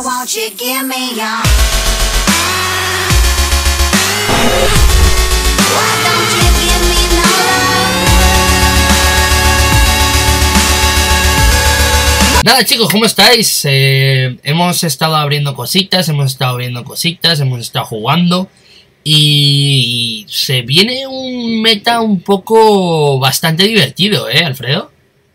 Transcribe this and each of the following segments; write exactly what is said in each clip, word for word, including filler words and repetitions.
won't you give me your... Why don't you give me no love? Nada chicos, ¿cómo estáis? Eh, hemos estado abriendo cositas, hemos estado abriendo cositas, hemos estado jugando y se viene un meta un poco bastante divertido, ¿eh, Alfredo?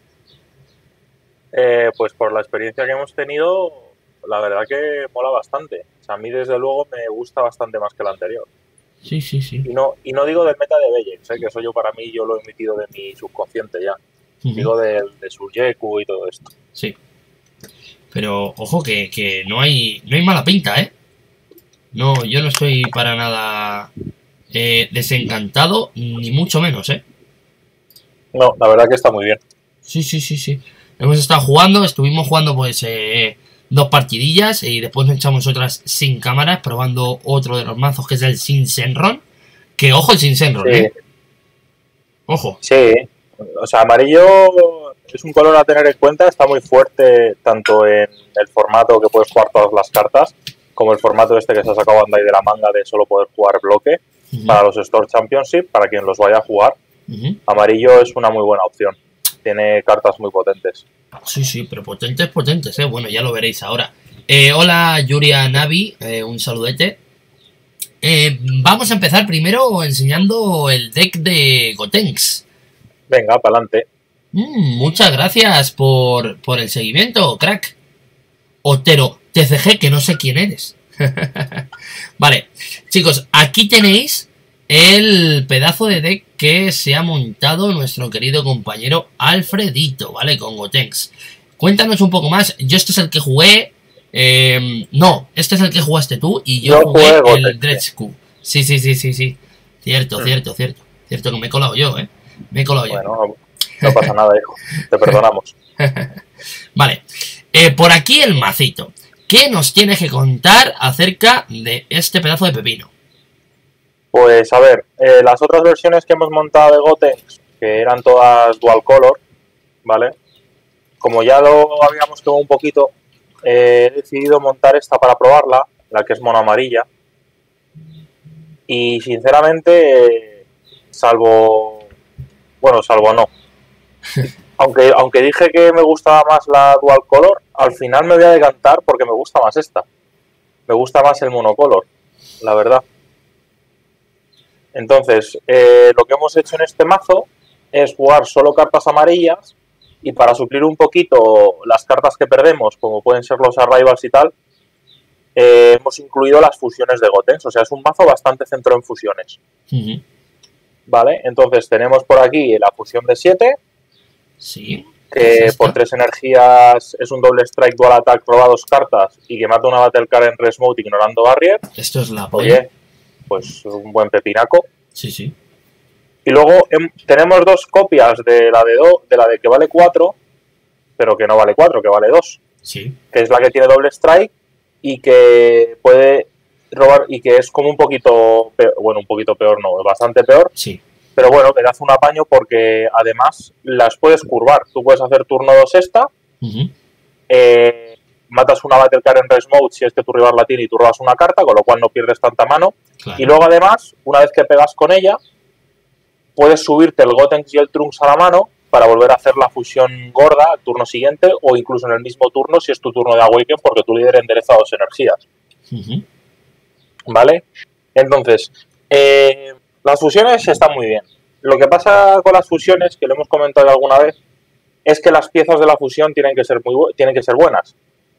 Eh, pues por la experiencia que hemos tenido, la verdad que mola bastante. O sea, a mí desde luego me gusta bastante más que el anterior. Sí, sí, sí. Y no, y no digo del meta de Bellens, ¿eh? Que eso yo para mí yo lo he emitido de mi subconsciente ya. Uh-huh. Digo del de Sujeku y todo esto. Sí. Pero ojo que, que no hay no hay mala pinta, ¿eh? No, yo no estoy para nada eh, desencantado, ni mucho menos, ¿eh? No, la verdad que está muy bien. Sí, sí, sí, sí. Hemos estado jugando, estuvimos jugando pues eh, dos partidillas y después nos echamos otras sin cámaras, probando otro de los mazos que es el Sin Senron. Que ojo el Sin Senron, Sí. ¿eh? Ojo. Sí, o sea, amarillo es un color a tener en cuenta, está muy fuerte tanto en el formato que puedes jugar todas las cartas, como el formato este que se ha sacado Bandai de la manga de solo poder jugar bloque. Uh-huh. Para los Store Championship, para quien los vaya a jugar. Uh-huh. Amarillo es una muy buena opción. Tiene cartas muy potentes. Sí, sí, pero potentes, potentes, ¿eh? Bueno, ya lo veréis ahora. Eh, hola, Yuria Navi, eh, un saludete. Eh, vamos a empezar primero enseñando el deck de Gotenks. Venga, para adelante. Mm, muchas gracias por, por el seguimiento, crack. Otero T C G, que no sé quién eres. Vale, chicos, aquí tenéis el pedazo de deck que se ha montado nuestro querido compañero Alfredito, ¿vale? Con Gotenks. Cuéntanos un poco más. Yo este es el que jugué. Eh, no, este es el que jugaste tú y yo, yo jugué el Dredgeku. Sí, sí, sí, sí, sí. Cierto, hmm. cierto, cierto. Cierto que me he colado yo, ¿eh? Me he colado bueno, yo. Bueno, no, no pasa nada, hijo. Te perdonamos. Vale. Eh, por aquí el macito. ¿Qué nos tienes que contar acerca de este pedazo de pepino? Pues a ver, eh, las otras versiones que hemos montado de Gotenks, que eran todas dual color, ¿vale? Como ya lo habíamos tomado un poquito, eh, he decidido montar esta para probarla, la que es mono amarilla. Y sinceramente, eh, salvo... Bueno, salvo no. Aunque, aunque dije que me gustaba más la dual color, al final me voy a decantar porque me gusta más esta. Me gusta más el monocolor, la verdad. Entonces, eh, lo que hemos hecho en este mazo es jugar solo cartas amarillas y para suplir un poquito las cartas que perdemos, como pueden ser los Arrivals y tal, eh, hemos incluido las fusiones de Gotenks. O sea, es un mazo bastante centrado en fusiones. Uh-huh. Vale, entonces tenemos por aquí la fusión de siete. Sí. Que por tres energías es un doble strike, dual attack, roba dos cartas y que mata una battle card en Res Mode ignorando barrier. Esto es la polla. Oye, pues un buen pepinaco. Sí, sí. Y luego em, tenemos dos copias de la de, do, de la de que vale cuatro, pero que no vale cuatro, que vale dos. Sí. Que es la que tiene doble strike y que puede robar y que es como un poquito peor, bueno, un poquito peor no, es bastante peor. Sí. Pero bueno, te das un apaño porque además las puedes curvar. Tú puedes hacer turno dos esta, uh-huh. eh, matas una battle card en Res Mode si es que tu rival la tiene y tú robas una carta, con lo cual no pierdes tanta mano. Claro. Y luego además, una vez que pegas con ella, puedes subirte el Gotenks y el Trunks a la mano para volver a hacer la fusión gorda al turno siguiente o incluso en el mismo turno si es tu turno de Awaken porque tu líder endereza dos energías. Uh-huh. ¿Vale? Entonces, eh... las fusiones están muy bien. Lo que pasa con las fusiones, que lo hemos comentado alguna vez, es que las piezas de la fusión tienen que ser muy bu- tienen que ser buenas.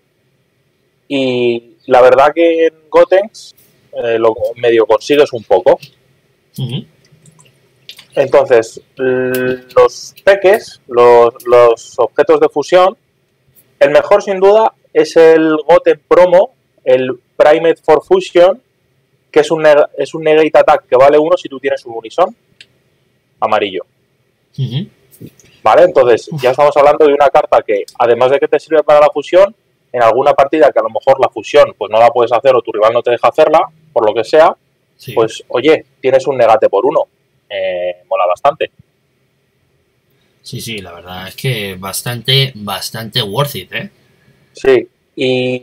Y la verdad que en Gotenks eh, lo medio consigues un poco. Uh-huh. Entonces, los peques, los, los objetos de fusión, el mejor sin duda es el Goten Promo, el Primate for Fusion, que es un, es un Negate Attack que vale uno si tú tienes un Unison amarillo. Uh-huh. Vale, entonces ya estamos hablando de una carta que, además de que te sirve para la fusión, en alguna partida que a lo mejor la fusión pues no la puedes hacer o tu rival no te deja hacerla, por lo que sea, sí. Pues oye, tienes un negate por uno. Eh, mola bastante. Sí, sí, la verdad es que bastante, bastante worth it, ¿eh? Sí, y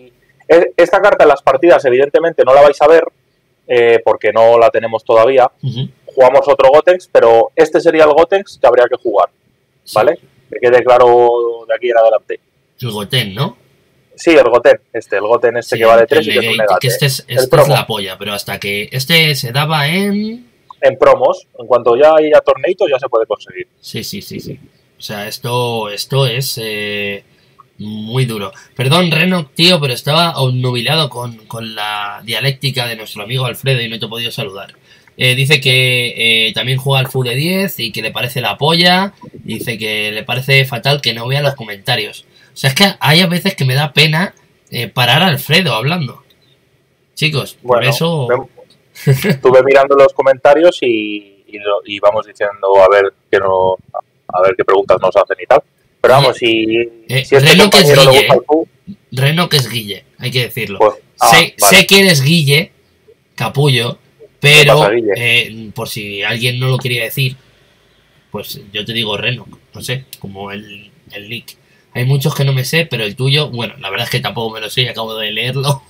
E- Esta carta en las partidas, evidentemente, no la vais a ver, eh, porque no la tenemos todavía. Ujú. Jugamos otro Gotenks, pero este sería el Gotenks que habría que jugar, Sí. ¿vale? Que quede claro de aquí en adelante. El Goten, ¿no? Sí, el Goten, este, el Goten este Sí, que vale el tres y que es un negate, negate. que este es, El este es promo. la polla, pero hasta que este se daba en... En promos, en cuanto ya haya torneitos, ya se puede conseguir. Sí, sí, sí, sí. O sea, esto, esto es eh, muy duro. Perdón, Reno, tío, pero estaba obnubilado con, con la dialéctica de nuestro amigo Alfredo y no te he podido saludar. Eh, dice que eh, también juega al F U de diez y que le parece la polla. Dice que le parece fatal que no vea los comentarios. O sea, es que hay a veces que me da pena eh, parar a Alfredo hablando. Chicos, por Bueno, eso... estuve mirando los comentarios y, y, lo- y vamos diciendo a ver qué no, a ver qué preguntas nos hacen y tal. Pero vamos, si, Eh, si este Reno que es compañero le Guille, gusta el Q, Reno que es Guille, hay que decirlo. pues ah, sé, vale. sé que eres Guille, capullo, pero pasa, Guille? eh, por si alguien no lo quería decir, pues yo te digo Reno, no sé, como el, el nick. Hay muchos que no me sé, pero el tuyo, bueno, la verdad es que tampoco me lo sé y acabo de leerlo.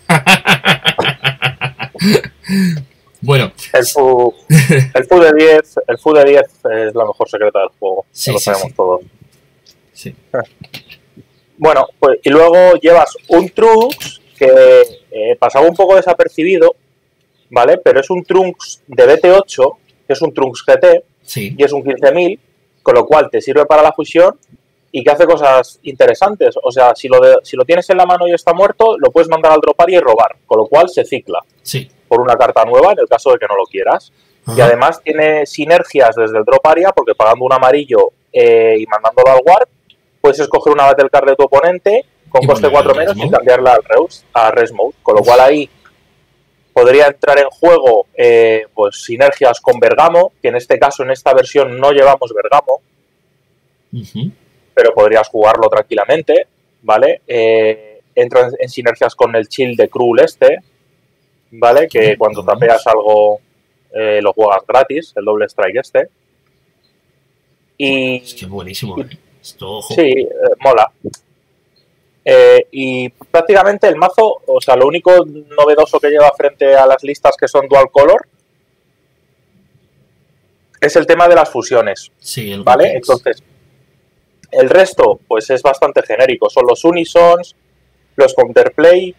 Bueno, El Q, el Q de diez, el Q de diez es la mejor secreta del juego, Sí, ya lo sí, sabemos sí. todos. sí. Bueno, pues y luego llevas un Trunks que eh, pasaba un poco desapercibido, ¿vale? Pero es un Trunks de B T ocho, que es un Trunks G T, Sí, y es un quince mil, con lo cual te sirve para la fusión y que hace cosas interesantes. O sea, si lo, de- si lo tienes en la mano y está muerto, lo puedes mandar al droparia y robar, con lo cual se cicla sí. por una carta nueva en el caso de que no lo quieras. Y Ajá. además tiene sinergias desde el drop area, porque pagando un amarillo eh, y mandándolo al Warp, puedes escoger una Battle Card de tu oponente con Y coste ponerla cuatro al menos Res y Mode. cambiarla al Reus, a Res Mode. Con lo cual ahí podría entrar en juego eh, pues sinergias con Bergamo, que en este caso, en esta versión, no llevamos Bergamo, Ujú. pero podrías jugarlo tranquilamente, ¿vale? Eh, entra en, en sinergias con el chill de Krul este, ¿vale? Que Bien, cuando lo vemos. tapeas algo eh, lo juegas gratis, el doble strike este. Y Es que es buenísimo, ¿eh? Esto, ojo. sí, eh, mola. Eh, y prácticamente el mazo, o sea, lo único novedoso que lleva frente a las listas que son dual color es el tema de las fusiones, Sí, el ¿vale? Gotenks. Entonces, el resto, pues es bastante genérico. Son los Unisons, los Counterplay,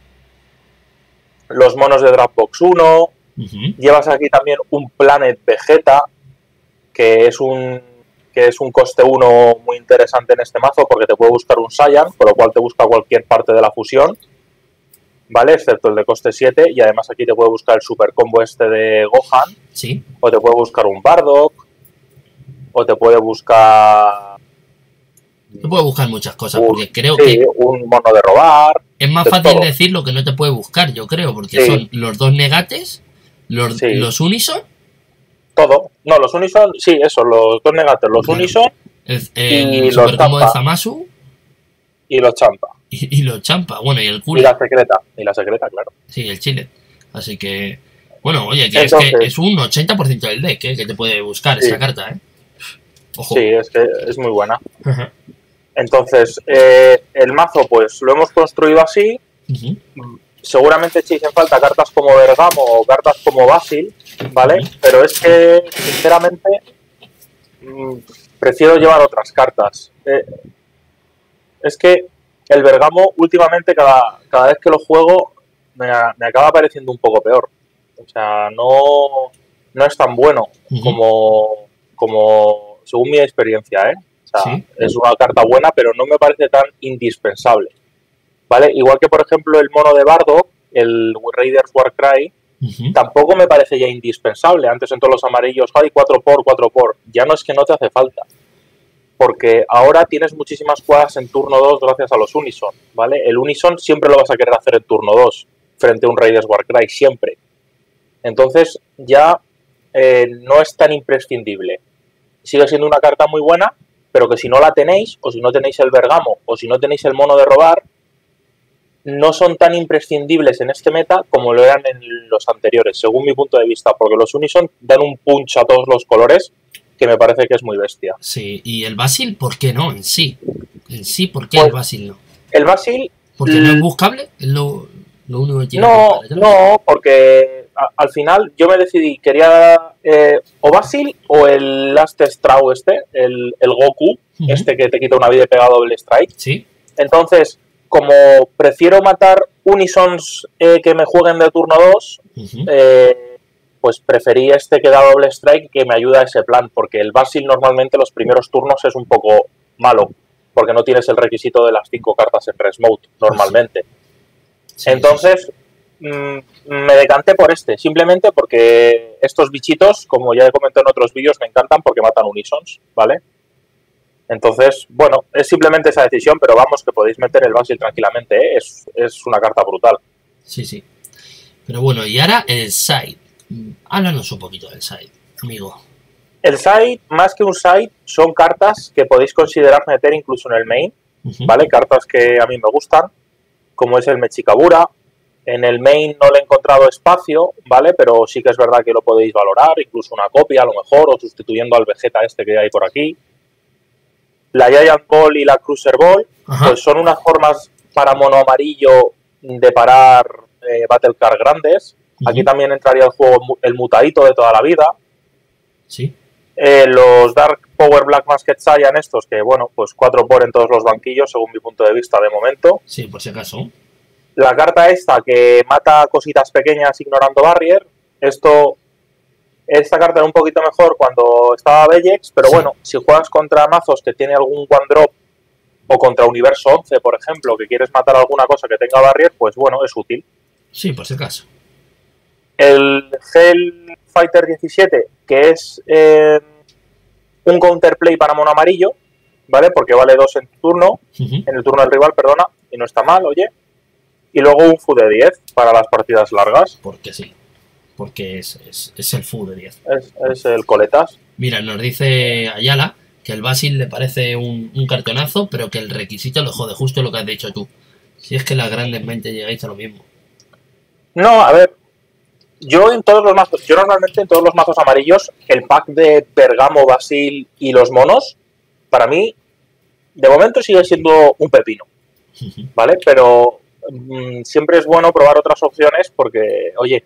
los monos de Dropbox uno. Ujú. Llevas aquí también un Planet Vegeta, que es un que es un coste uno muy interesante en este mazo, porque te puede buscar un Saiyan, con lo cual te busca cualquier parte de la fusión, ¿vale? Excepto el de coste siete, y además aquí te puede buscar el super combo este de Gohan, Sí, o te puede buscar un Bardock, o te puede buscar te puede buscar muchas cosas, un, porque creo sí, que un mono de robar. es más de fácil todo. decir lo que no te puede buscar, yo creo, porque Sí. son los dos negates, los, Sí. los Unison, Todo. No, los Unison, sí, eso, los dos negates, los Claro. Unison el, Y el los super combo de Champa. Zamasu y los Champa. y, y los Champa, bueno, y el Y Cooler, la secreta, y la secreta, claro. sí, el Chile. Así que, bueno, oye, que Entonces- es que es un ochenta por ciento del deck, ¿eh? Que te puede buscar Sí. esa carta, ¿eh? Ojo. Sí, es que es muy buena. Ajá. Entonces, eh, el mazo, pues lo hemos construido así. Ujú. Seguramente echéis en falta cartas como Bergamo o cartas como Basil, ¿vale? Ujú. Pero es que, sinceramente, mm, prefiero llevar otras cartas. Eh, es que el Bergamo, últimamente, cada, cada vez que lo juego, me, a- me acaba pareciendo un poco peor. O sea, no, no es tan bueno Ujú. como, como, según mi experiencia, ¿eh? O sea, Sí. es una carta buena, pero no me parece tan indispensable. ¿Vale? Igual que, por ejemplo, el mono de Bardock, el Raiders Warcry, Ujú. tampoco me parece ya indispensable. Antes en todos los amarillos, hay cuatro por, cuatro por. Ya no es que no te hace falta. Porque ahora tienes muchísimas jugadas en turno dos gracias a los Unison, ¿vale? El Unison siempre lo vas a querer hacer en turno dos, frente a un Raiders Warcry, siempre. Entonces ya eh, no es tan imprescindible. Sigue siendo una carta muy buena, pero que si no la tenéis, o si no tenéis el Bergamo, o si no tenéis el mono de robar, no son tan imprescindibles en este meta como lo eran en los anteriores, según mi punto de vista, porque los Unison dan un punch a todos los colores que me parece que es muy bestia. Sí, y el Basil, ¿por qué no? En sí. En sí, ¿por qué Pues- el Basil no? El Basil, ¿Porque no es buscable? Es lo, lo único que tiene. No, no, porque a, al final yo me decidí, quería eh, o Basil o el Last Straw este, el, el Goku, uh-huh. este que te quita una vida y pega doble strike. Sí. Entonces, como prefiero matar Unisons eh, que me jueguen de turno dos, uh-huh. eh, pues preferí este que da doble strike que me ayuda a ese plan, porque el Basil normalmente los primeros turnos es un poco malo, porque no tienes el requisito de las cinco cartas en Rest Mode normalmente. Sí, Entonces, sí, sí. Mmm, me decanté por este, simplemente porque estos bichitos, como ya he comentado en otros vídeos, me encantan porque matan Unisons, ¿vale? Entonces, bueno, es simplemente esa decisión, pero vamos, que podéis meter el Basil tranquilamente, ¿eh? Es, es una carta brutal. Sí, sí. Pero bueno, y ahora el side. Háblanos un poquito del side, amigo. El side, más que un side, son cartas que podéis considerar meter incluso en el main, uh-huh. ¿vale? Cartas que a mí me gustan, como es el Mechikabura. En el main no le he encontrado espacio, ¿vale? Pero sí que es verdad que lo podéis valorar, incluso una copia a lo mejor, o sustituyendo al Vegeta este que hay por aquí. La Giant Ball y la Cruiser Ball, Ajá. pues son unas formas para mono amarillo de parar eh, Battle Card grandes. Uh-huh. Aquí también entraría el juego el Mutadito de toda la vida. Sí. Eh, los Dark Power Black Masked Saiyan estos, que bueno, pues cuatro por en todos los banquillos, según mi punto de vista de momento. Sí, por si acaso. La carta esta que mata cositas pequeñas ignorando Barrier. Esto, esta carta era un poquito mejor cuando estaba Bellex, pero sí. bueno, si juegas contra mazos que tiene algún one drop o contra Universo once, por ejemplo, que quieres matar alguna cosa que tenga Barrier, pues bueno, es útil. Sí, por si acaso. El Hell Fighter diecisiete, que es eh, un counterplay para mono amarillo, ¿vale? Porque vale dos en tu turno, uh-huh. en el turno del rival, perdona, y no está mal, oye. Y luego un F U de diez para las partidas largas. Porque sí, porque es, es, es el F U de diez. Es, es el coletas. Mira, nos dice Ayala que el Basil le parece un, un cartonazo, pero que el requisito lo jode, justo lo que has dicho tú. Si es que las grandes mentes llegáis a lo mismo. No, a ver, yo en todos los mazos, yo normalmente en todos los mazos amarillos, el pack de Pergamo, Basil y los monos, para mí, de momento sigue siendo un pepino, ¿vale? Pero mmm, siempre es bueno probar otras opciones porque, oye,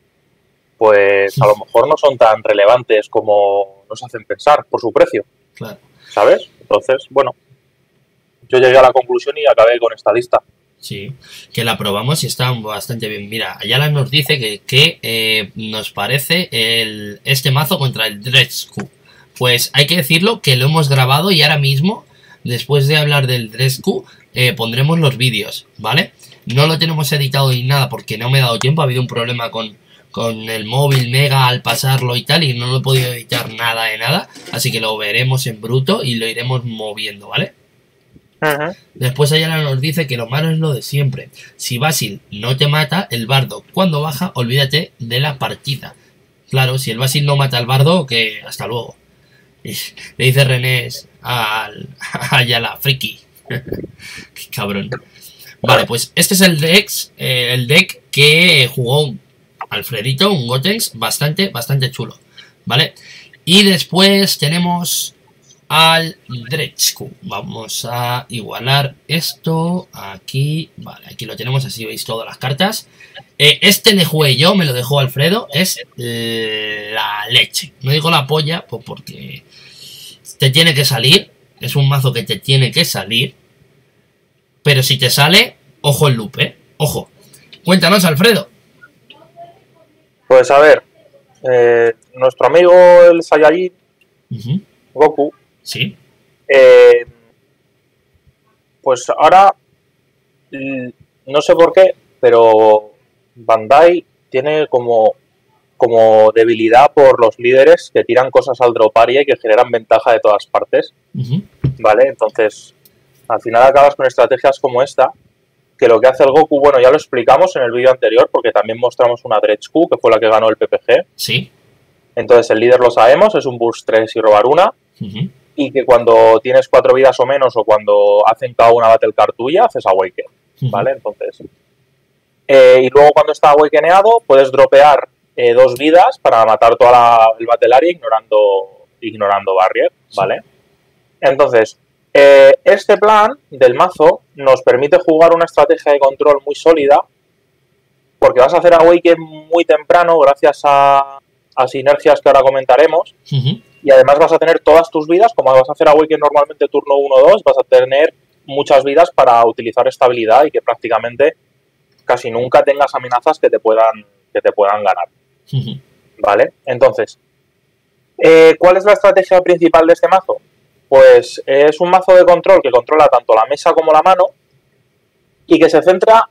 pues a lo mejor no son tan relevantes como nos hacen pensar por su precio, claro. ¿Sabes? Entonces, bueno, yo llegué a la conclusión y acabé con esta lista. Sí, que la probamos y está bastante bien. Mira, Ayala nos dice que, que eh, nos parece el, este mazo contra el Drescu. Pues hay que decirlo que lo hemos grabado y ahora mismo, después de hablar del Drescu, eh, pondremos los vídeos, ¿vale? No lo tenemos editado y nada porque no me he dado tiempo, ha habido un problema con, con el móvil Mega al pasarlo y tal y no lo he podido editar nada de nada, así que lo veremos en bruto y lo iremos moviendo, ¿vale? Uh-huh. Después Ayala nos dice que lo malo es lo de siempre. Si Basil no te mata, el bardo cuando baja, olvídate de la partida. Claro, si el Basil no mata al bardo, que hasta luego. Y le dice René al a Ayala, friki. Qué cabrón. Vale, pues este es el deck, eh, el deck que jugó Alfredito, un Gotenks bastante, bastante chulo. Vale. Y después tenemos al Drescu. Vamos a igualar esto aquí. Vale, aquí lo tenemos, así veis todas las cartas. Eh, este le jugué yo, me lo dejó Alfredo. Es la leche. No digo la polla, pues porque te tiene que salir. Es un mazo que te tiene que salir. Pero si te sale, ojo el loop, ¿eh? Ojo. Cuéntanos, Alfredo. Pues a ver, eh, nuestro amigo el Saiyajin, uh-huh. Goku. Sí. Eh, pues ahora, no sé por qué, pero Bandai tiene como, como debilidad por los líderes que tiran cosas al drop area y que generan ventaja de todas partes. Uh-huh. ¿Vale? Entonces, al final acabas con estrategias como esta, que lo que hace el Goku, bueno, ya lo explicamos en el vídeo anterior, porque también mostramos una Drescu, que fue la que ganó el P P G. Sí. Entonces, el líder lo sabemos, es un burst tres y robar una. Uh-huh. Y que cuando tienes cuatro vidas o menos, o cuando hacen cada una battle card tuya, haces awaken, ¿vale? Uh-huh. Entonces, eh, y luego cuando está awakeneado, puedes dropear eh, dos vidas para matar toda la, el battle area ignorando, ignorando barrier, ¿vale? Sí. Entonces, Eh, este plan del mazo nos permite jugar una estrategia de control muy sólida, porque vas a hacer Awaken muy temprano gracias a, a sinergias que ahora comentaremos, Uh-huh. y además vas a tener todas tus vidas, como vas a hacer Awaken normalmente turno uno o dos, vas a tener muchas vidas para utilizar esta habilidad y que prácticamente casi nunca tengas amenazas que te puedan, que te puedan ganar. Uh-huh. ¿Vale? Entonces, eh, ¿cuál es la estrategia principal de este mazo? Pues eh, es un mazo de control que controla tanto la mesa como la mano y que se centra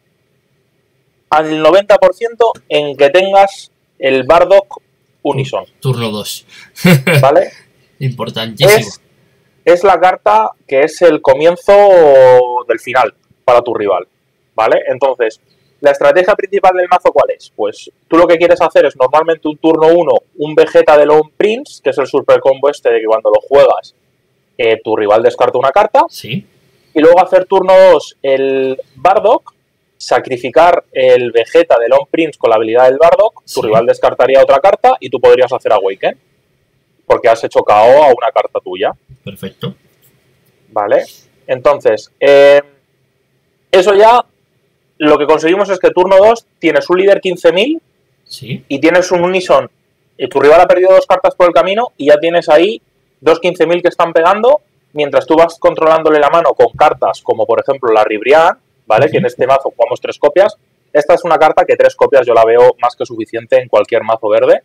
al noventa por ciento en que tengas el Bardock Unison, Turno dos. ¿vale? Importantísimo. Es, es la carta que es el comienzo del final para tu rival, ¿vale? Entonces, la estrategia principal del mazo, ¿cuál es? Pues tú lo que quieres hacer es normalmente un turno uno, un Vegeta de Lone Prince, que es el super combo este de que cuando lo juegas eh, tu rival descarta una carta, Sí. y luego hacer turno dos el Bardock, sacrificar el Vegeta de Lone Prince con la habilidad del Bardock, tu Sí. rival descartaría otra carta y tú podrías hacer Awaken, porque has hecho K O a una carta tuya. Perfecto. ¿Vale? Entonces, eh, eso ya, lo que conseguimos es que turno dos tienes un líder quince mil Sí. y tienes un Unison, y tu rival ha perdido dos cartas por el camino y ya tienes ahí dos quince mil que están pegando, mientras tú vas controlándole la mano con cartas como por ejemplo la Ribrian, ¿vale? Ujú. Que en este mazo jugamos tres copias. Esta es una carta que tres copias yo la veo más que suficiente en cualquier mazo verde.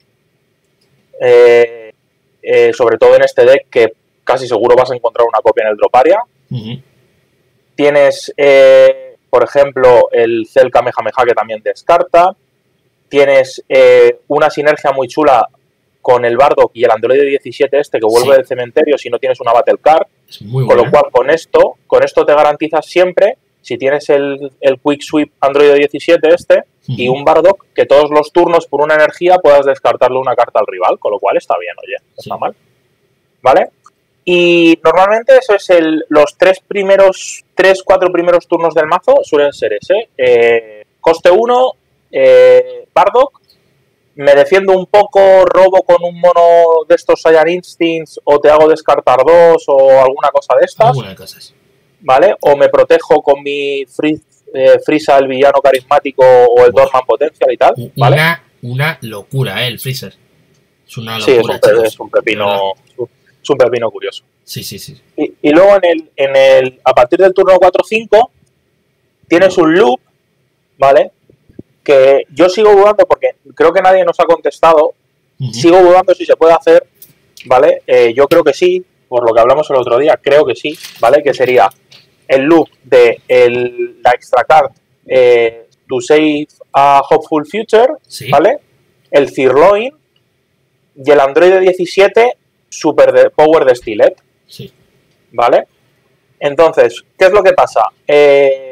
Eh, eh, sobre todo en este deck que casi seguro vas a encontrar una copia en el Droparia. Uh-huh. Tienes, eh, por ejemplo, el Cell Kamehameha que también descarta. Tienes eh, una sinergia muy chula con el Bardock y el Android diecisiete este que vuelve Sí. del cementerio si no tienes una Battle Card. Es muy Con buena. lo cual, con esto, con esto te garantizas siempre, si tienes el, el Quick Sweep Android diecisiete este y Ujú. un Bardock, que todos los turnos por una energía puedas descartarle una carta al rival, con lo cual está bien, oye, no está Sí. mal. ¿Vale? Y normalmente eso es el, los tres primeros, tres, cuatro primeros turnos del mazo suelen ser ese. Eh, coste uno, eh, Bardock, me defiendo un poco, robo con un mono de estos Saiyan Instincts o te hago descartar dos o alguna cosa de estas, Algunas cosas. ¿vale? O me protejo con mi Free, eh, Frieza, el villano carismático o el Buah. Dorman Potencial y tal, U- ¿vale? Una, una locura, ¿eh? El Freezer. Es una Sí, es locura, un, pe- chicos. es un De verdad. pepino, es un pepino curioso. Sí, sí, sí. Y, y luego en el, en el, a partir del turno cuatro cinco tienes un loop, ¿vale? Que yo sigo dudando porque creo que nadie nos ha contestado. Ujú. Sigo dudando si se puede hacer, ¿vale? Eh, yo creo que sí, por lo que hablamos el otro día, creo que sí, ¿vale? Que sería el loop de el, la extra card eh, to save a hopeful future, Sí. ¿vale? El Cirloin y el Android diecisiete super de, power de Steelhead, Sí. ¿vale? Entonces, ¿qué es lo que pasa? Eh,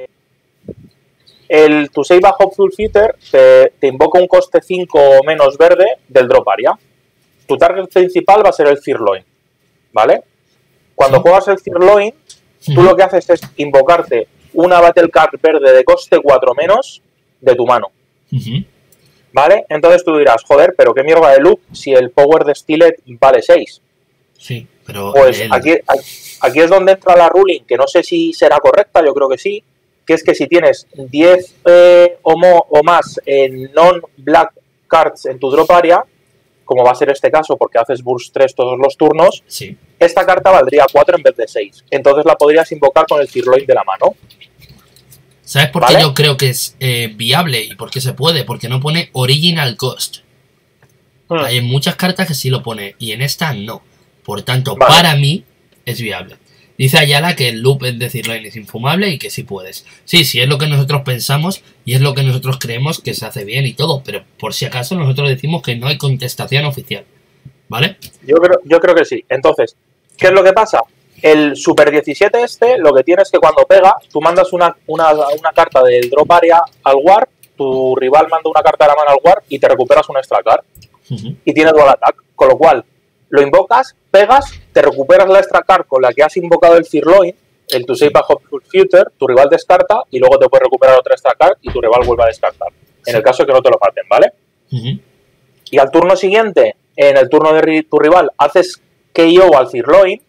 el To Save a Hopeful Future te, te invoca un coste cinco o menos verde del drop area. Tu target principal va a ser el Cirloin, ¿vale? Cuando Sí. juegas el Cirloin, tú Ujú. lo que haces es invocarte una Battle Card verde de coste cuatro menos de tu mano, Ujú. ¿vale? Entonces tú dirás, joder, pero qué mierda de loop si el power de Steelhead vale seis. Sí, pero Pues el- aquí, aquí es donde entra la ruling, que no sé si será correcta, yo creo que sí, que es que si tienes diez eh, o, mo- o más en non-black cards en tu drop area, como va a ser este caso porque haces burst tres todos los turnos, sí. esta carta valdría cuatro en vez de seis. Entonces la podrías invocar con el Cirloin de la mano. ¿Sabes por ¿Vale? qué yo creo que es eh, viable y por qué se puede? Porque no pone original cost. Hmm. Hay muchas cartas que sí lo pone y en esta no. Por tanto, Vale. para mí es viable. Dice Ayala que el loop es decirlo es infumable y que sí puedes. Sí, sí, es lo que nosotros pensamos y es lo que nosotros creemos que se hace bien y todo, pero por si acaso nosotros decimos que no hay contestación oficial. ¿Vale? Yo creo, yo creo que sí. Entonces, ¿qué es lo que pasa? El Super diecisiete este, lo que tiene es que cuando pega, tú mandas una, una, una carta del drop area al Warp, tu rival manda una carta de la mano al Warp y te recuperas una extra card. Ujú. Y tiene dual attack, con lo cual lo invocas, pegas, te recuperas la extra card con la que has invocado el Cirloin, el To Save a Hopeful Future, tu rival descarta y luego te puedes recuperar otra extra card y tu rival vuelve a descartar. En Sí. el caso de que no te lo maten, ¿vale? Ujú. Y al turno siguiente, en el turno de ri- tu rival, haces K O al Cirloin,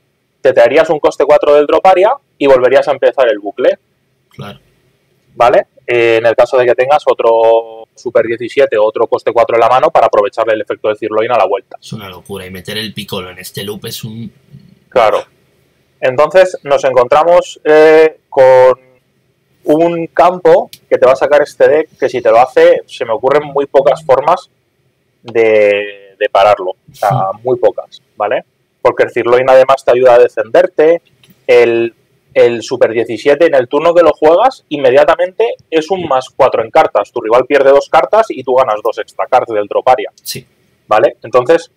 te traerías un coste cuatro del drop area y volverías a empezar el bucle. Claro. ¿Vale? Eh, en el caso de que tengas otro Super diecisiete o otro coste cuatro en la mano para aprovecharle el efecto de Cirloin a la vuelta. Es una locura. Y meter el Piccolo en este loop es un... Claro. Entonces nos encontramos eh, con un campo que te va a sacar este deck que si te lo hace, se me ocurren muy pocas formas de, de pararlo. O sea, Sí. muy pocas, ¿vale? Porque el Cirloin además te ayuda a defenderte. El, el Super diecisiete en el turno que lo juegas, inmediatamente es un más cuatro en cartas. Tu rival pierde dos cartas y tú ganas dos extra cartas del drop area, Sí. ¿vale? Entonces,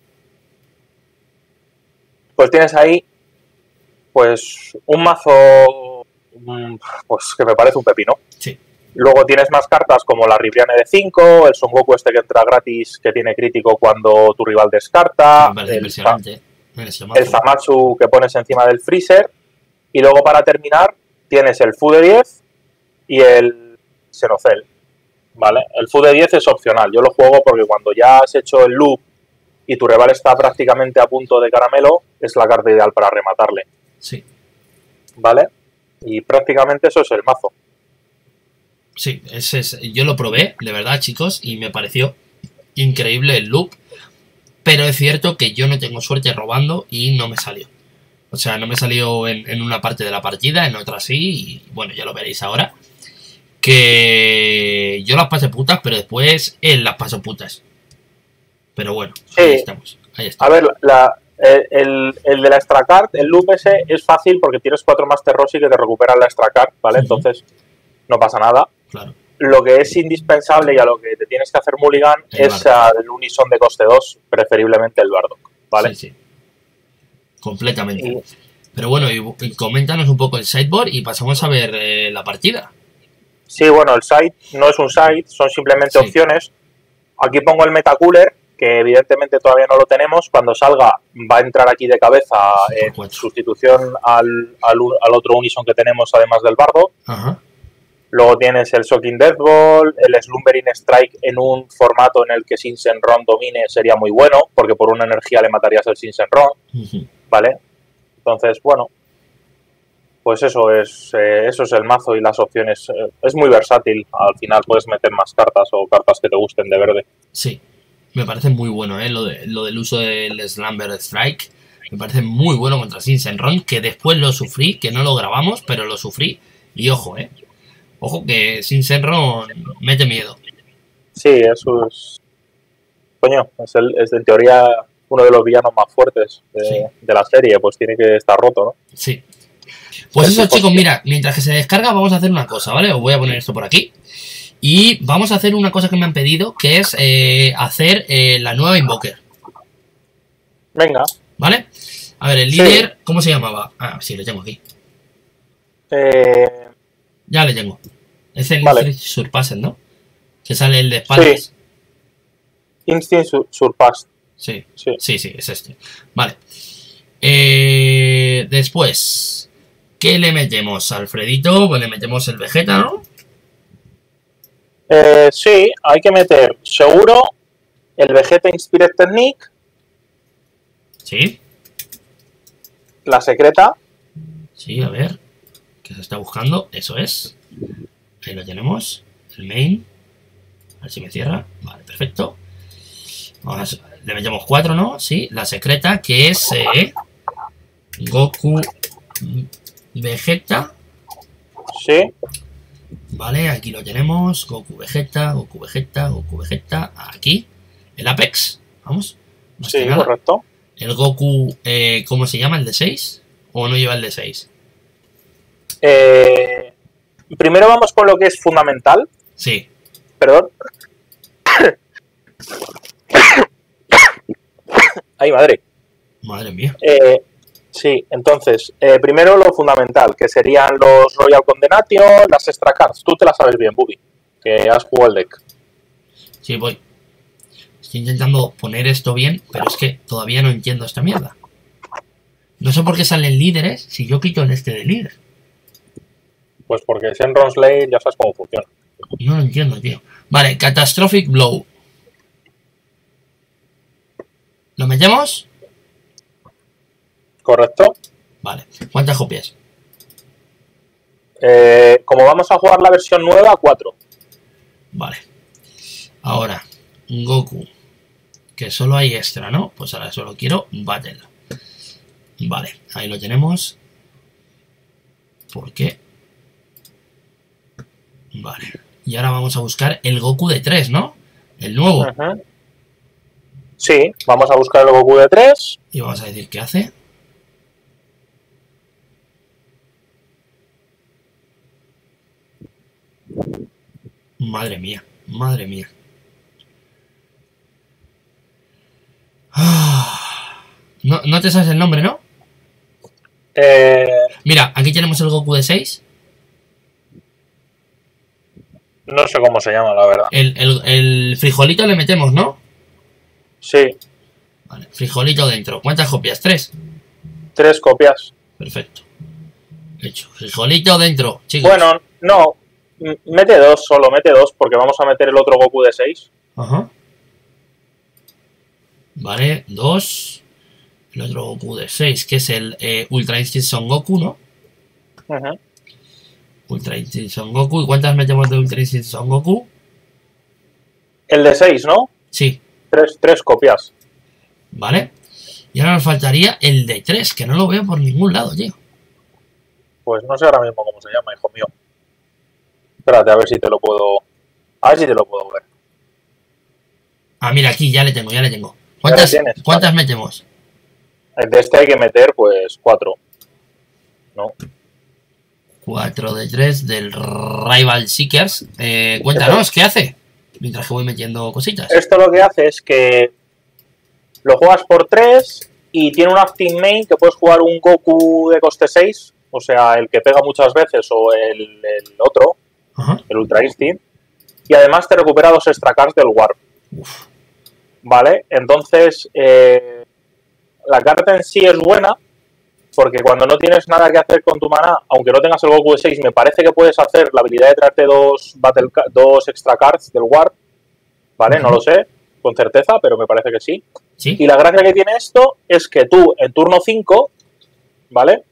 pues tienes ahí pues un mazo mm, pues que me parece un pepino. Sí. Luego tienes más cartas como la Ribriane de cinco, el Son Goku este que entra gratis, que tiene crítico cuando tu rival descarta, Me parece el, impresionante. En ese el mazo. Zamatsu que pones encima del freezer, y luego para terminar tienes el Fu de diez y el Xenocel, ¿vale? El Fu de diez es opcional, yo lo juego porque cuando ya has hecho el loop y tu rival está prácticamente a punto de caramelo, es la carta ideal para rematarle, Sí. ¿vale? Y prácticamente eso es el mazo. Sí, ese es, yo lo probé, de verdad, chicos, y me pareció increíble el loop. Pero es cierto que yo no tengo suerte robando y no me salió. O sea, no me salió en, en una parte de la partida, en otra sí, y bueno, ya lo veréis ahora. Que yo las pasé putas, pero después él las pasó putas. Pero bueno, Sí. ahí estamos. Ahí A estamos. ver, la, eh, el, el de la extra card, el loop ese es fácil porque tienes cuatro Master Rossi que te recuperan la extra card, ¿vale? Ujú. Entonces no pasa nada. Claro. Lo que es indispensable y a lo que te tienes que hacer mulligan El es Bardock. al Unison de coste dos, preferiblemente el Bardock, ¿vale? Sí, sí. Completamente. Y- Pero bueno, y, y coméntanos un poco el sideboard y pasamos a ver eh, la partida. Sí, bueno, el site no es un site, son simplemente Sí. opciones. Aquí pongo el Metacooler, que evidentemente todavía no lo tenemos. Cuando salga va a entrar aquí de cabeza Sí, por en cuatro. sustitución al, al, al otro Unison que tenemos además del Bardock. Ajá. Luego tienes el Shocking Death Ball, el Slumbering Strike en un formato en el que Sinsenron domine sería muy bueno, porque por una energía le matarías al Sinsenron, Ujú. ¿vale? Entonces, bueno, pues eso es eh, eso es el mazo y las opciones. Eh, es muy versátil, al final puedes meter más cartas o cartas que te gusten de verde. Sí, me parece muy bueno, ¿eh? Lo, de, lo del uso del Slumber Strike. Me parece muy bueno contra Sinsenron, que después lo sufrí, que no lo grabamos, pero lo sufrí. Y ojo, ¿eh? Ojo que Sinsenron mete miedo. Sí, eso es... Coño, es, el, es en teoría uno de los villanos más fuertes de, Sí. de la serie, pues tiene que estar roto, ¿no? Sí. Pues Sí, eso, sí, chicos, hostia. mira, mientras que se descarga vamos a hacer una cosa, ¿vale? Os voy a poner esto por aquí. Y vamos a hacer una cosa que me han pedido, que es eh, hacer eh, la nueva Invoker, Venga. ¿vale? A ver, el Sí. líder, ¿cómo se llamaba? Ah, sí, lo tengo aquí. Eh, Ya le tengo. Es el Vale. Instinct Surpassed, ¿no? Que sale el de espaldas. Instinct Sur- Surpassed. Sí. Sí. Sí, sí, es este. Vale. Eh, después, ¿qué le metemos? Alfredito, pues le metemos el Vegeta, ¿no? Eh, sí, hay que meter seguro el Vegeta Inspired Technique, Sí. la secreta, Sí, a ver. ¿Qué se está buscando? Eso es. Ahí lo tenemos. El main. A ver si me cierra. Vale, perfecto. Vamos a- le metemos cuatro, ¿no? Sí. La secreta, que es eh, Goku Vegeta. sí, Vale, aquí lo tenemos. Goku Vegeta, Goku Vegeta, Goku Vegeta. Aquí. El Apex. Vamos. Más que sí, nada. correcto. El Goku, eh, ¿cómo se llama? ¿El de seis? ¿O no lleva el de seis? Eh, primero vamos con lo que es fundamental, Sí. perdón. Ay, madre. Madre mía. Eh, sí, entonces, eh, primero lo fundamental, que serían los Royal Condenation, las Extra Cards. Tú te las sabes bien, Bubi, que has jugado el deck. Sí, voy. Estoy intentando poner esto bien, pero es que todavía no entiendo esta mierda. No sé por qué salen líderes si yo quito el este de líder. Pues porque Shenron Slade ya sabes cómo funciona. No lo entiendo, tío. Vale, Catastrophic Blow. ¿Lo metemos? ¿Correcto? Vale. ¿Cuántas copias? Eh, como vamos a jugar la versión nueva, cuatro. Vale. Ahora, Goku. Que solo hay extra, ¿no? Pues ahora solo quiero Battle. Vale, ahí lo tenemos. ¿Por qué? Vale. Y ahora vamos a buscar el Goku de tres, ¿no? El nuevo. Uh-huh. Sí, vamos a buscar el Goku de tres. Y vamos a decir qué hace. Madre mía, madre mía. No, no te sabes el nombre, ¿no? Eh, Mira, aquí tenemos el Goku de seis. no sé cómo se llama, la verdad. El, el, el frijolito le metemos, ¿no? Sí, Vale, frijolito dentro. ¿Cuántas copias? ¿Tres? tres copias. Perfecto. Hecho. Frijolito dentro, chicos. Bueno, no. m- Mete dos solo, mete dos, porque vamos a meter el otro Goku de seis. Ajá. Vale, dos. El otro Goku de seis, que es el eh, Ultra Instinct Son Goku, ¿no? Uh-huh. Ultra Instinct Son Goku. ¿Y cuántas metemos de Ultra Instinct Son Goku? El de seis, ¿no? Sí. Tres, tres copias. Vale. Y ahora nos faltaría el de tres, que no lo veo por ningún lado, tío. Pues no sé ahora mismo cómo se llama, hijo mío. Espérate, a ver si te lo puedo... A ver si te lo puedo ver. Ah, mira, aquí ya le tengo, ya le tengo. ¿Cuántas, tienes, ¿cuántas metemos? El de este hay que meter, pues, cuatro. ¿No? cuatro de tres del Rival Seekers. Eh, cuéntanos, ¿qué hace? Mientras que voy metiendo cositas. Esto lo que hace es que lo juegas por tres y tiene un active main que puedes jugar un Goku de coste seis, o sea, el que pega muchas veces o el, el otro, Ajá. el Ultra Instinct, y además te recupera dos extra cards del Warp. Uf. ¿Vale? Entonces, eh, la carta en sí es buena, porque cuando no tienes nada que hacer con tu maná, aunque no tengas el Goku de seis, me parece que puedes hacer la habilidad de traerte dos, battle, dos extra cards del Warp, ¿vale? No lo sé con certeza, pero me parece que sí. ¿Sí? Y la gracia que tiene esto es que tú en turno cinco, ¿vale?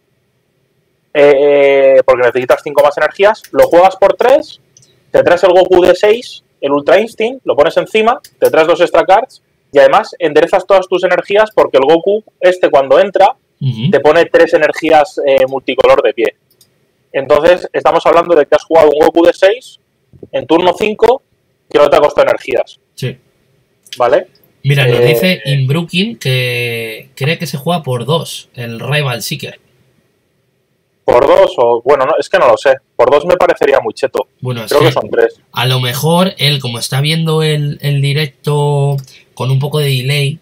Eh, porque necesitas cinco más energías, lo juegas por tres, te traes el Goku de seis, el Ultra Instinct, lo pones encima, te traes dos extra cards y además enderezas todas tus energías porque el Goku, este cuando entra, Uh-huh. te pone tres energías eh, multicolor de pie. Entonces, estamos hablando de que has jugado un Goku de seis en turno cinco que no te ha costado energías, Sí. ¿vale? Mira, nos Eh, dice Inbrooking que cree que se juega por dos, el Rival Seeker. Por dos o... Bueno, no, es que no lo sé. Por dos me parecería muy cheto. Bueno, es Creo que que son tres. a lo mejor él, como está viendo el, el directo con un poco de delay,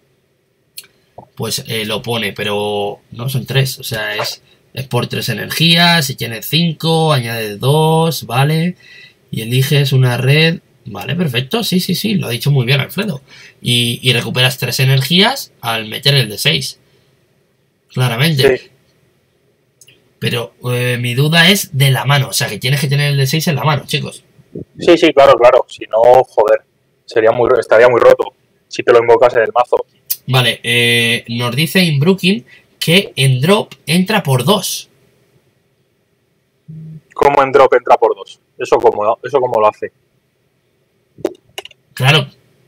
pues eh, lo pone, pero no son tres, o sea, es, es por tres energías, si tienes cinco, añades dos, ¿vale? Y eliges una red, vale, perfecto, sí, sí, sí, lo ha dicho muy bien Alfredo. Y, y recuperas tres energías al meter el de seis, claramente. Sí. Pero eh, mi duda es de la mano, o sea, que tienes que tener el de seis en la mano, chicos. Sí, sí, claro, claro. Si no, joder, sería muy, estaría muy roto si te lo invocas en el mazo. Vale, eh, nos dice Inbrooking que en drop entra por dos. ¿Cómo en drop entra por dos? Eso cómo, eso cómo lo hace. Claro.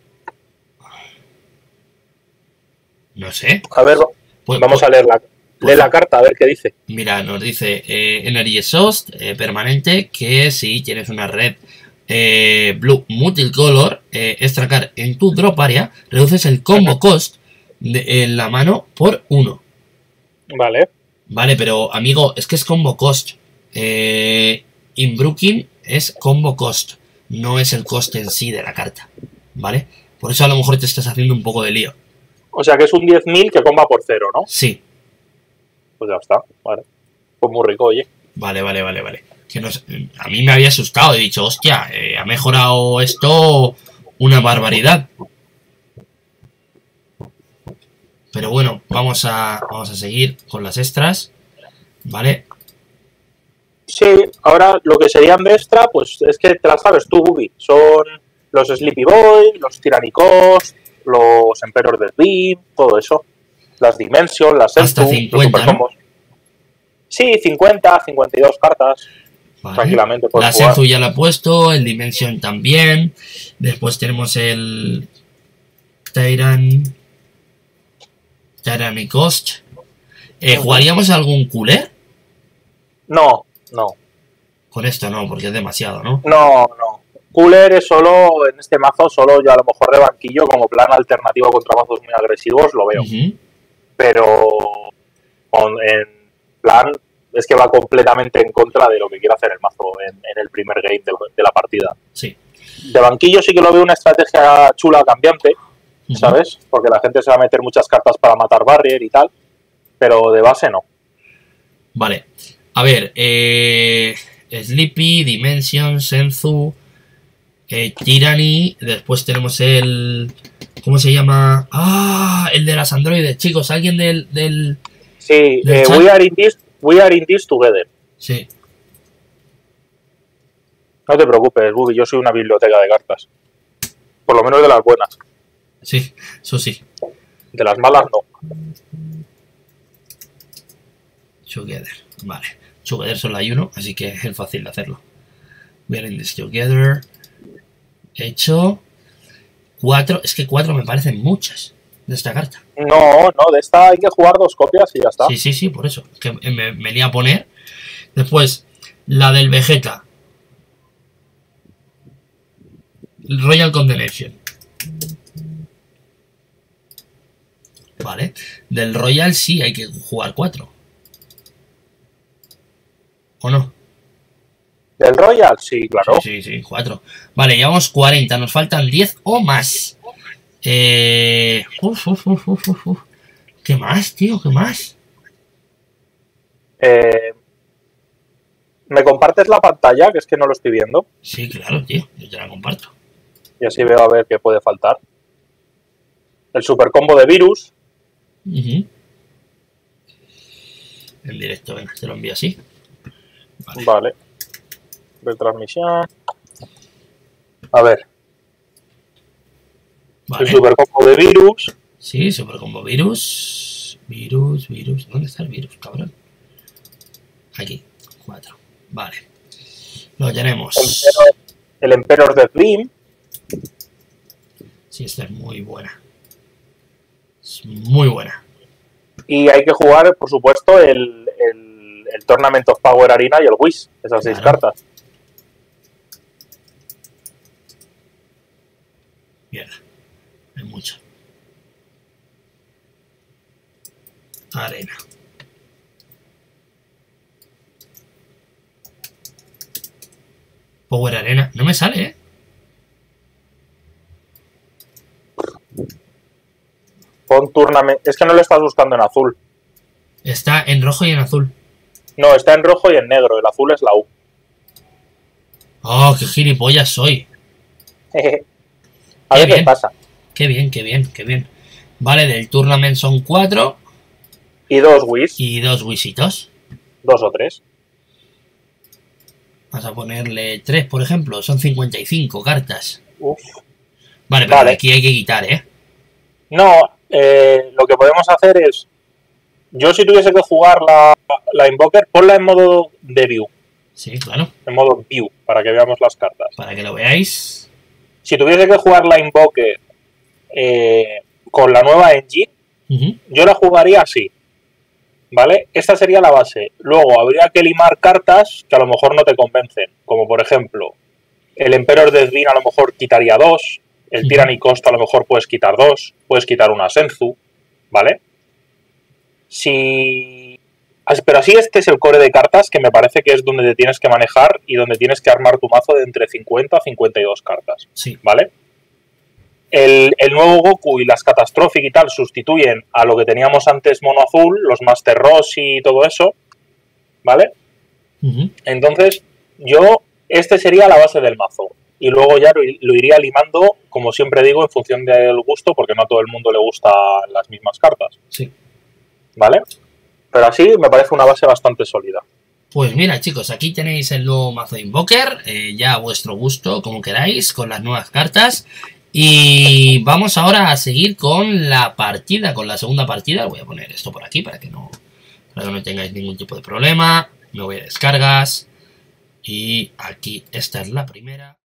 No sé. A ver, Pues, vamos pues, a leer la, pues, lee la carta, a ver qué dice. Mira, nos dice eh, Energy Exhaust eh, permanente, que si tienes una red eh, Blue Multicolor eh, extra card en tu drop area, reduces el combo cost de, en la mano por uno. Vale. Vale, pero amigo, es que es combo cost. Eh, Inbrooking es combo cost, no es el coste en sí de la carta. ¿Vale? Por eso a lo mejor te estás haciendo un poco de lío. O sea que es un diez mil que comba por cero, ¿no? Sí. Pues ya está, vale. Pues muy rico, oye. Vale, vale, vale, vale. Que no sé, a mí me había asustado, he dicho, hostia, eh, ha mejorado esto una barbaridad. Pero bueno, vamos a, vamos a seguir con las extras, ¿vale? Sí, ahora lo que serían de extra, pues es que te las sabes tú, Bubi. Son los Sleepy Boy, los Tyrannicos, los Emperor del Beam, todo eso. las Dimension, las Hasta Senzu, los cincuenta, supercombos. Sí, cincuenta, cincuenta y dos cartas. Vale. Tranquilamente puedes La jugar. Senzu ya la he puesto, el Dimension también. Después tenemos el Tyran. Tyranny Ghost. Eh, ¿Jugaríamos algún cooler? No, no, Con esto no, porque es demasiado, ¿no? no, no. Cooler es solo, en este mazo, solo yo a lo mejor de banquillo, como plan alternativo contra mazos muy agresivos, lo veo. Ujú. Pero con, en plan, es que va completamente en contra de lo que quiere hacer el mazo en, en el primer game de, de la partida. Sí. De banquillo sí que lo veo una estrategia chula, cambiante, Ujú. ¿sabes? Porque la gente se va a meter muchas cartas para matar barrier y tal, pero de base no. Vale. A ver, eh, Sleepy, Dimension, Senzu, eh, Tyranny. Después tenemos el. ¿Cómo se llama? Ah, el de las androides, chicos. Alguien del. del... Sí, ¿Del eh, chat? we, are in this, we are in this together. Sí. No te preocupes, Bubi, yo soy una biblioteca de cartas. Por lo menos de las buenas. Sí, eso sí. De las malas no. Together. Vale. Together solo hay uno, así que es fácil de hacerlo. We are in this together. Hecho. Cuatro. Es que cuatro me parecen muchas de esta carta. No, no, de esta hay que jugar dos copias y ya está. Sí, sí, sí, por eso. Es que me venía a poner. Después, la del Vegeta. Royal Condemnation. Vale. Del Royal sí hay que jugar cuatro. ¿O no? ¿Del Royal? Sí, claro. Sí, sí, sí, cuatro. Vale, llevamos cuarenta. Nos faltan diez o más. Eh... Uf, uf, uf, uf, uf. ¿Qué más, tío? ¿Qué más? Eh, ¿Me compartes la pantalla? Que es que no lo estoy viendo. Sí, claro, tío. Yo te la comparto. Y así veo a ver qué puede faltar. El super combo de virus. Uh-huh. En directo, venga, te lo envío así. Vale. Vale. Retransmisión. A ver. Vale. El super combo de virus. Sí, super combo virus. Virus, virus. ¿Dónde está el virus, cabrón? Aquí, cuatro. Vale. Lo tenemos. Emperor, el Emperor de Dream. Sí, esta es muy buena. Es muy buena. Y hay que jugar, por supuesto, el, el, el Tournament of Power Arena y el Wish. Esas seis Claro. cartas. Mierda. Hay mucho. Arena. Power Arena. No me sale, ¿eh? Pon Tournament. Es que no lo estás buscando en azul. Está en rojo y en azul. No, está en rojo y en negro. El azul es la U. Oh, qué gilipollas soy. A Qué ver qué bien. pasa. Qué bien, qué bien, qué bien. Vale, del tournament son cuatro Y dos Wish. y dos wisitos. Dos o tres. Vamos a ponerle tres, por ejemplo. Son cincuenta y cinco cartas. Uf. Vale, pero Vale. aquí hay que quitar, ¿eh? No, eh, lo que podemos hacer es. Yo, si tuviese que jugar la, la Invoker, ponla en modo de view. Sí, claro. En modo view, para que veamos las cartas. Para que lo veáis. Si tuviese que jugar la Invoker eh, con la nueva engine, Ujú. yo la jugaría así. ¿Vale? Esta sería la base. Luego habría que limar cartas que a lo mejor no te convencen. Como por ejemplo, el Emperor de Dvin a lo mejor quitaría dos. El Ujú. Tyranny Cost a lo mejor puedes quitar dos. Puedes quitar una Senzu. ¿Vale? Si... as- Pero así este es el core de cartas que me parece que es donde te tienes que manejar y donde tienes que armar tu mazo de entre cincuenta a cincuenta y dos cartas. Sí. ¿Vale? El, el nuevo Goku y las Catastrophic y tal sustituyen a lo que teníamos antes mono azul, los Master Ross y todo eso, ¿vale? Ujú. Entonces, yo, este sería la base del mazo. Y luego ya lo, lo iría limando, como siempre digo, en función del gusto, porque no a todo el mundo le gustan las mismas cartas, Sí. ¿vale? Pero así me parece una base bastante sólida. Pues mira, chicos, aquí tenéis el nuevo mazo Invoker. Eh, ya a vuestro gusto, como queráis, con las nuevas cartas. Y vamos ahora a seguir con la partida, con la segunda partida. Voy a poner esto por aquí para que no, para que no tengáis ningún tipo de problema. Me voy a descargas. Y aquí esta es la primera.